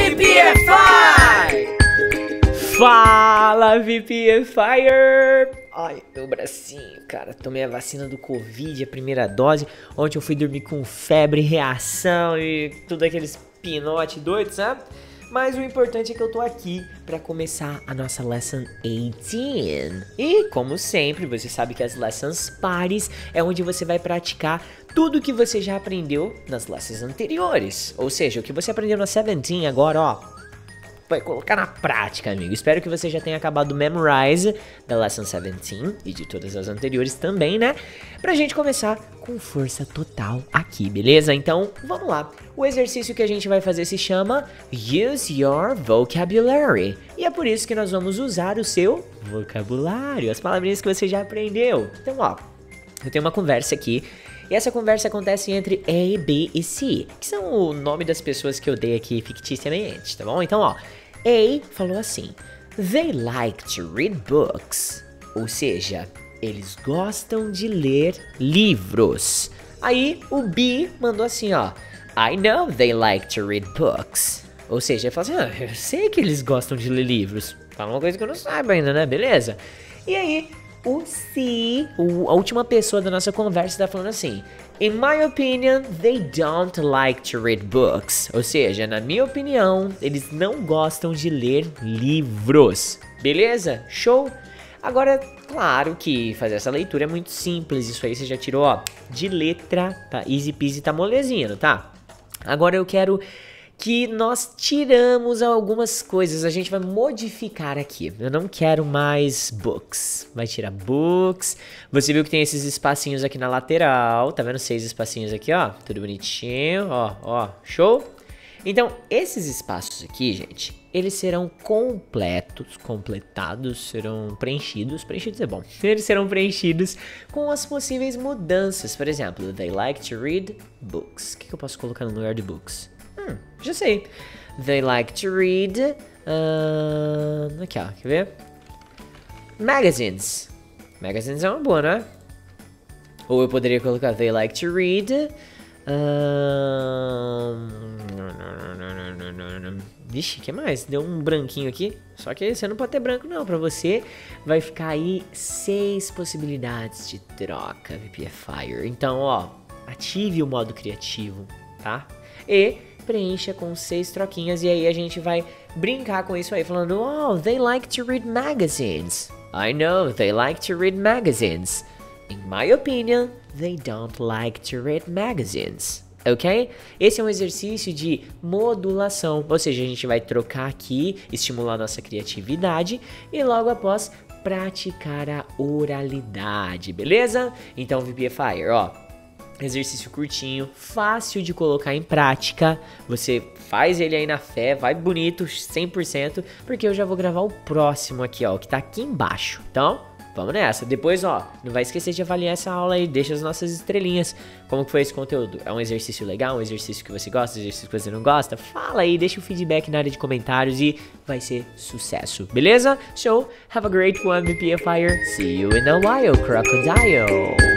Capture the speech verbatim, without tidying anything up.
V P F I! Fala, V P F Fire! Ai, meu bracinho, cara, tomei a vacina do Covid, a primeira dose. Ontem eu fui dormir com febre, reação e tudo aqueles pinote doido, sabe? Mas o importante é que eu tô aqui pra começar a nossa Lesson dezoito. E, como sempre, você sabe que as Lessons Pares é onde você vai praticar tudo que você já aprendeu nas lessons anteriores. Ou seja, o que você aprendeu na dezessete agora, ó, vai colocar na prática, amigo. Espero que você já tenha acabado o Memorize da Lesson dezessete e de todas as anteriores também, né? Pra gente começar com força total aqui, beleza? Então, vamos lá. O exercício que a gente vai fazer se chama Use Your Vocabulary. E é por isso que nós vamos usar o seu vocabulário, as palavrinhas que você já aprendeu. Então, ó, eu tenho uma conversa aqui. E essa conversa acontece entre A, B e C, que são o nome das pessoas que eu dei aqui ficticiamente, tá bom? Então, ó, A falou assim: They like to read books. Ou seja, eles gostam de ler livros. Aí, o B mandou assim, ó: I know they like to read books. Ou seja, ele falou assim: ah, eu sei que eles gostam de ler livros. Fala uma coisa que eu não saiba ainda, né? Beleza? E aí, o C, o, a última pessoa da nossa conversa, tá falando assim: In my opinion, they don't like to read books. Ou seja, na minha opinião, eles não gostam de ler livros. Beleza? Show? Agora, claro que fazer essa leitura é muito simples. Isso aí você já tirou, ó, de letra, tá? Easy peasy, tá molezinha, tá? Agora eu quero que nós tiramos algumas coisas, a gente vai modificar aqui. Eu não quero mais books, vai tirar books. Você viu que tem esses espacinhos aqui na lateral, tá vendo? Seis espacinhos aqui, ó, tudo bonitinho, ó, ó, show? Então, esses espaços aqui, gente, eles serão completos, completados, serão preenchidos, preenchidos é bom, eles serão preenchidos com as possíveis mudanças. Por exemplo, they like to read books. O que, que eu posso colocar no lugar de books? Hum, já sei. They like to read. Uh, aqui, ó. Quer ver? Magazines. Magazines é uma boa, né? Ou eu poderia colocar They like to read. Uh, vixe, o que mais? Deu um branquinho aqui. Só que você não pode ter branco, não. Pra você vai ficar aí seis possibilidades de troca, V P F Fire. Então, ó, ative o modo criativo, tá? E preencha com seis troquinhas e aí a gente vai brincar com isso aí, falando: Oh, they like to read magazines. I know, they like to read magazines. In my opinion, they don't like to read magazines. Ok? Esse é um exercício de modulação, ou seja, a gente vai trocar aqui, estimular a nossa criatividade e logo após praticar a oralidade, beleza? Então, V P F Fire, ó, exercício curtinho, fácil de colocar em prática. Você faz ele aí na fé, vai bonito, cem por cento, porque eu já vou gravar o próximo aqui, ó, que tá aqui embaixo. Então, vamos nessa. Depois, ó, não vai esquecer de avaliar essa aula aí, deixa as nossas estrelinhas. Como que foi esse conteúdo? É um exercício legal, um exercício que você gosta, um exercício que você não gosta? Fala aí, deixa o feedback na área de comentários e vai ser sucesso, beleza? So, have a great one, V P F Fire. See you in a while, crocodile.